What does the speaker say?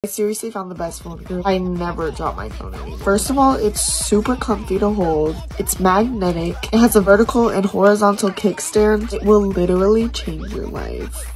I seriously found the best phone here. I never drop my phone anymore. First of all, it's super comfy to hold. It's magnetic. It has a vertical and horizontal kickstand. It will literally change your life.